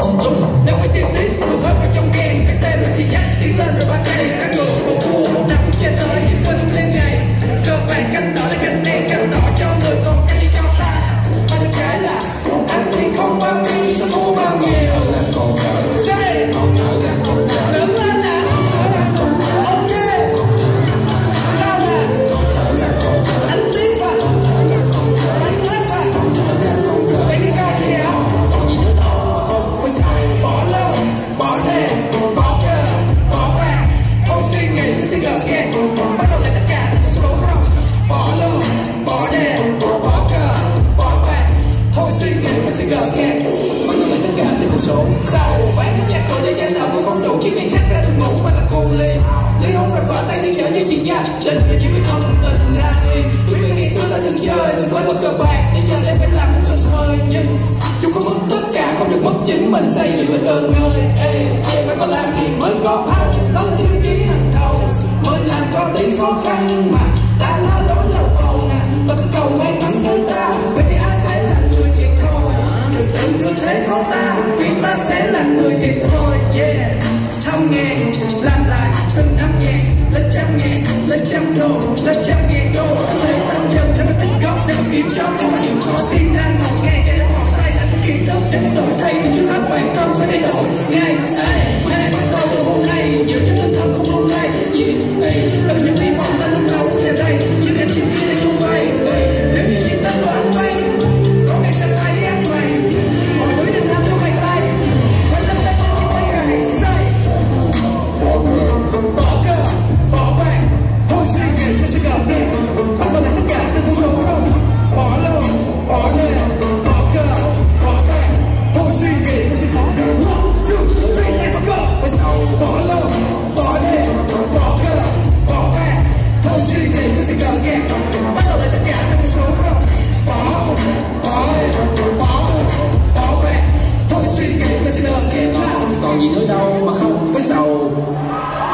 ung dung. Nếu phải chiến đến cuộc hết vào trong game, cái tên là xì dắt tiến lên rồi bắt tay các ngựa một mùa một năm cũng che tới những quên lúc lên ngày. Cơ bản cánh đỏ là cánh đen, cánh đỏ cho người còn cánh đi cho xa. Mà được cái là anh thì không bao nhiêu, sao thua bao nhiêu. Còn nhớ là còn nhớ lớn lên nè. Ok sao nè anh tiếp vào anh hết vào vậy đi coi gì hả. Còn gì nữa đâu không phải xài. Bỏ lơ bỏ đè bỏ cơ bỏ qua thôi suy nghĩ nó sẽ gợn gàng. Bắt đầu lại tất cả những số không. Bỏ lơ bỏ đè bỏ cơ bỏ qua thôi suy nghĩ nó sẽ gợn gàng. Bắt đầu lại tất cả những con số sau. Bán nhạc tôi để danh lợi của con đồ chỉ ngày khác ra từng ngủ mà là cô ly hôn rồi vợ tay đi chợ như chuyện gia đình để chỉ biết không tình ra đi. Tôi về ngày xưa ta đừng chơi đừng quên mất cơ bản để giờ lại phải làm một lần thôi. Nhưng dù có mất tất cả không được mất chính mình xây dựng lại cơn người. Phải có làm gì mới có ăn đó là tiêu chí hàng đầu mới làm có tiếng khó khăn mà ta lo lối lâu cầu nè và cứ cầu may mắn tới ta. Vậy thì ai sẽ là người thiệt thôi từ từ cứ thế khó ta vì ta sẽ là người thiệt thôi. Yeah thăm ngàn làm lại từng năm ngàn lên trăm ngàn lên trăm đô lên trăm ngàn đô. Có thể tăng dần để mà tích góp để mà kiếm chót để mà những khó xin đang một ngày cái họ tay là một kiến thức để mà đổi thay thì chưa hết bản thân phải thay đổi ngay ngày bắt tôi từ hôm nay nhiều cho tinh thần không hôm nay gì đừng những hy vọng ta lúc đầu ở đây như cái chuyện kia đây không bay. Nếu như chuyện ta có ăn may có ngày sẽ phải ăn mày mọi thứ đừng làm cho mày tay quanh tâm sẽ không chỉ mấy ngày say. Bỏ cơ bỏ bạc thôi suy nghĩ nó sẽ gợn gàng. Bắt đầu lại tất cả từ con số không. Bỏ lơ bỏ đè bỏ cơ bỏ bạc thôi suy nghĩ nó sẽ gợn gàng. 1, 2, 3 let's go. Phải sau bỏ lơ bỏ đè bỏ cơ bỏ bạc thôi suy nghĩ nó sẽ gợn gàng. Bắt đầu lại tất cả từ con số không. Bỏ bạc thôi suy nghĩ nó sẽ gợn gàng. Còn gì nữa đâu mà không phải sầu.